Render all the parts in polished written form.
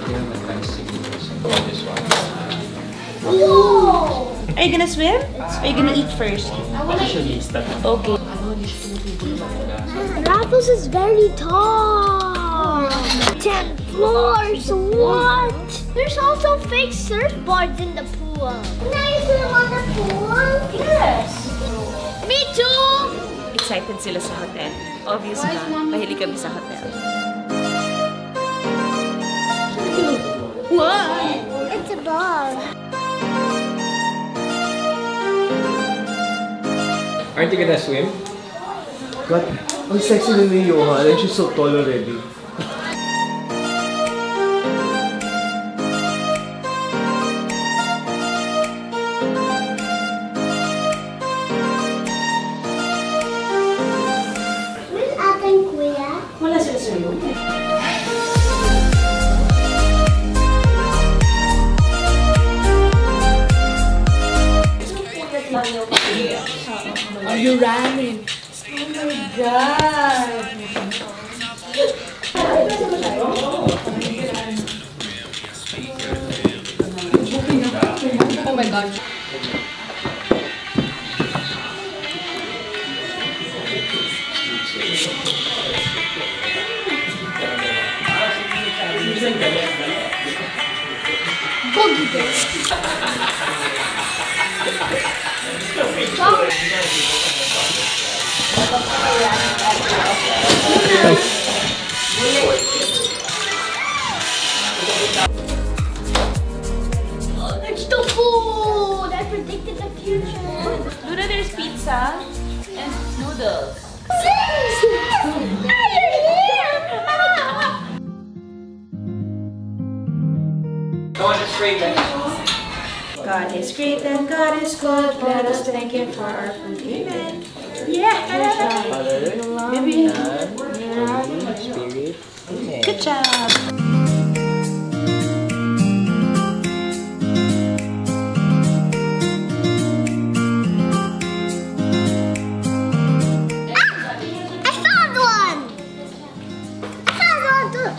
Whoa! Are you gonna swim? Or are you gonna eat first? Okay. Raffles is very tall. 10 floors. What? There's also fake surfboards in the pool. Can I swim on the pool? Yes. Me too. Excited sila sa hotel. Obvious ba? Mahilig kami sa hotel. What? It's a ball. Aren't you gonna swim? God, ang sexy na ni Yohan and she's so tall already. Where's ating kuya? Wala sila sa room. Are you running? Oh my God! Oh my God! Boogie Bear. There's the food! I predicted the future. Luna, there's pizza and noodles. God is great and God is good. Let us thank Him for our food. Amen. Yeah. Maybe. Spirit. Good job. I found one! I found one too!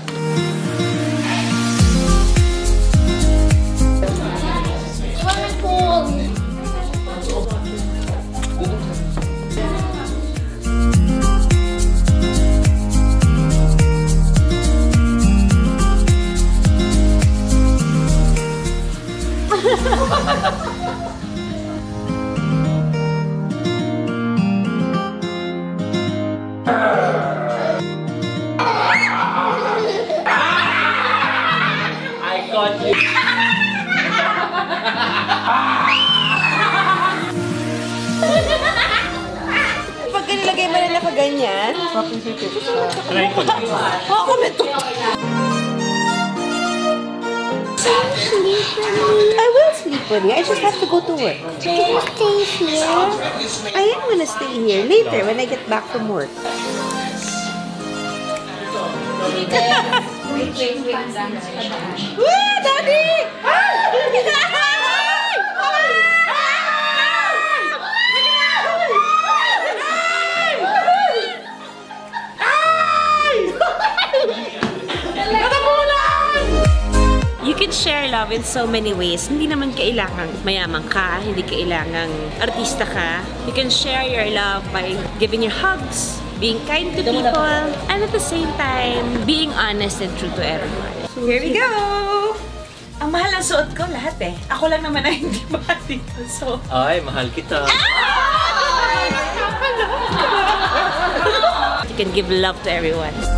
Swimming pool! I got you. Pag nilagay mo na nakaganyan, Try ko lang. ako na to. I will sleep with you. I just have to go to work. Can you stay here? I am gonna stay here later when I get back from work. Woo, Daddy! You can share love in so many ways. Hindi naman kailangang mayaman ka, hindi kailangang artista ka. You can share your love by giving your hugs, being kind to people, and at the same time, being honest and true to everyone. So here we go! Ang mahal ng suot ko, lahat eh. Ako lang naman ay hindi mahal dito. So, Ay, mahal kita. you can give love to everyone.